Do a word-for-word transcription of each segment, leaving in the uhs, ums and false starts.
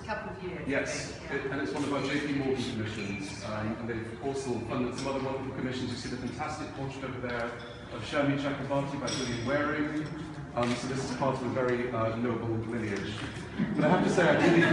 a couple of years. Yes, yeah. it, and it's one of our J P Morgan commissions, um, and they've also funded some other wonderful commissions. You see the fantastic portrait over there of Shami Chakrabarti by William Waring. Um, so this is part of a very uh, noble lineage. But I have to say, I'm really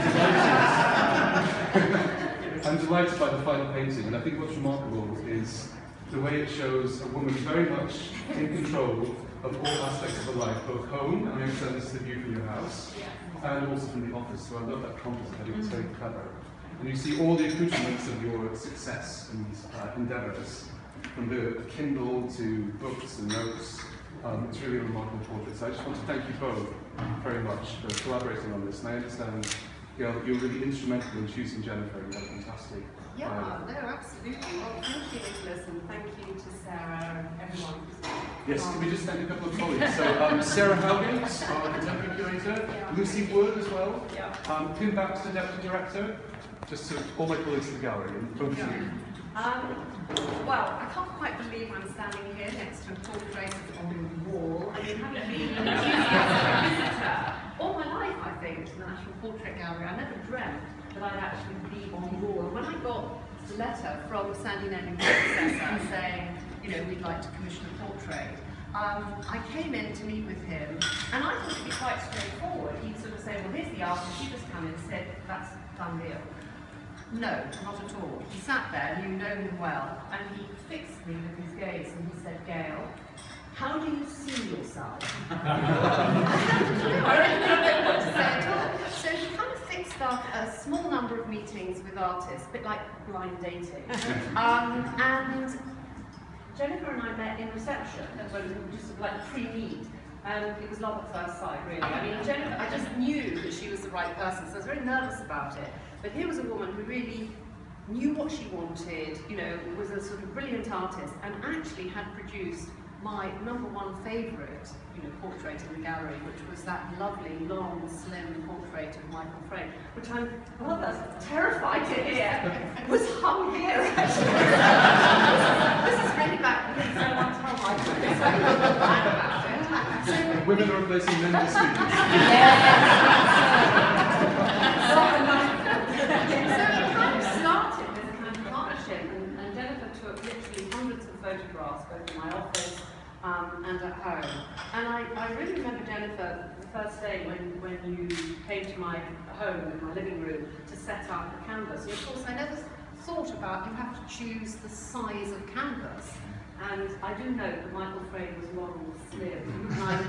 delighted. I'm delighted by the final painting, and I think what's remarkable is the way it shows a woman very much in control of all aspects of her life, both home, and I understand this is the view from your house, and also from the office. So I love that composite. I think it's very clever. And you see all the accoutrements of your success and uh, endeavours, from the, the Kindle to books and notes. Um, it's really a remarkable portrait. So I just want to thank you both very much for collaborating on this. And I understand, Gail, that you're really instrumental in choosing Jennifer. You had a fantastic. Yeah, um, no, absolutely. Well, thank you, Nicholas, and thank you to Sarah and everyone. Yes, um, can we just thank a couple of colleagues? So um, Sarah Howgate, our contemporary curator, yeah. Lucy Wood as well, yeah. um, Tim Baxter, deputy director, just to all my colleagues in the gallery, and both yeah. of you. Um, well, I can't quite believe I'm standing here next to a portrait on the wall. I mean, having been an enthusiastic visitor all my life, I think, to the National Portrait Gallery, I never dreamt that I'd actually be on the wall. And when I got the letter from Sandy Nelling's predecessor saying, you know, we'd like to commission a portrait, um, I came in to meet with him, and I thought it'd be quite straightforward. He'd sort of say, well, here's the artist, she just come in and said, that's done deal. No, not at all. He sat there, and you know him well, and he fixed me with his gaze, and he said, Gail, how do you see yourself? I don't know what to say at all. So he kind of fixed up a small number of meetings with artists, a bit like blind dating. Um, and Jennifer and I met in reception, just like pre-meet. And it was love at first sight, really. I mean, Jennifer, I just knew that she was the right person, so I was very nervous about it. But here was a woman who really knew what she wanted, you know, was a sort of brilliant artist, and actually had produced my number one favourite, you know, portrait in the gallery, which was that lovely, long, slim portrait of Michael Frayn, which I'm rather terrified to hear was hung here, actually. this, is, this is really bad, please don't want to tell Michael this, I feel bad about it. So, women are replacing men this week. Photographs both in my office um, and at home. And I, I really remember, Jennifer, the first day when, when you came to my home, in my living room, to set up the canvas. And of course, I never thought about you have to choose the size of canvas. And I do note that Michael Frayn was long and slim. And, I,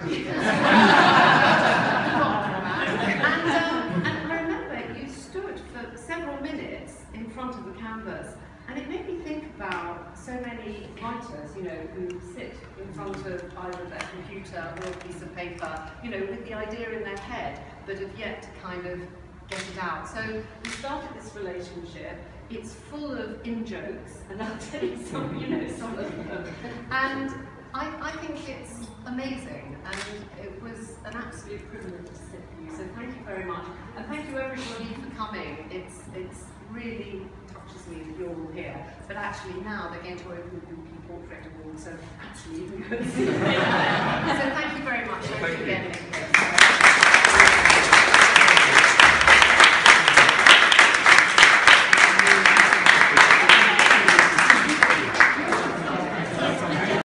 and, um, and I remember you stood for several minutes in front of the canvas. And it made me think about so many writers, you know, who sit in front of either their computer or a piece of paper, you know, with the idea in their head, but have yet to kind of get it out. So we started this relationship. It's full of in-jokes, and I'll tell you some, you know, some of them. And I, I think it's amazing, and it was an absolute privilege to sit with you. So thank you very much, and thank you everybody for coming. It's it's really touches me that you're all here. But actually now they're going to open the Portrait Award, so actually you can go and see it. So thank you very much. Thank you. Again.